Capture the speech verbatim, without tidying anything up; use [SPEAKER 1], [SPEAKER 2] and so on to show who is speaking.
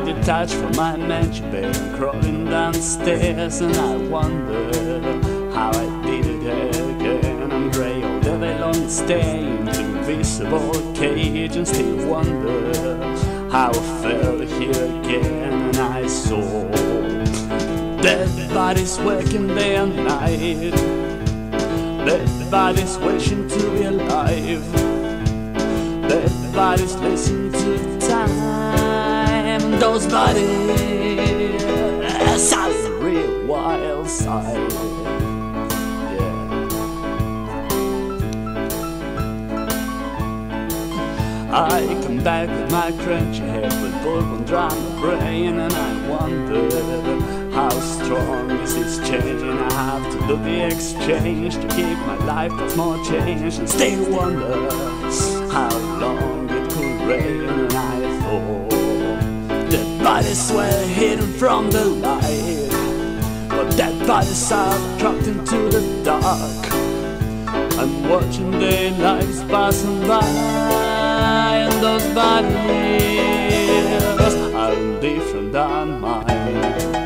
[SPEAKER 1] detached from my mansion bed, I'm crawling downstairs and I wonder how I did it again. I'm grey all the day long, stay into invisible cage and still wonder how I fell here again. And I saw dead bodies working day and night, dead bodies wishing to be alive, dead bodies listen to time. Those bodies have a real wild side. Yeah. I come back with my crunchy head, with bourbon dry my brain, and I wonder how strong is this chain. I have to do the exchange to keep my life that's more changed, and still wonder how long it could rain. And I thought dead bodies were hidden from the light, but dead bodies are dropped into the dark. I'm watching their lives passing by, and those bodies are different than mine.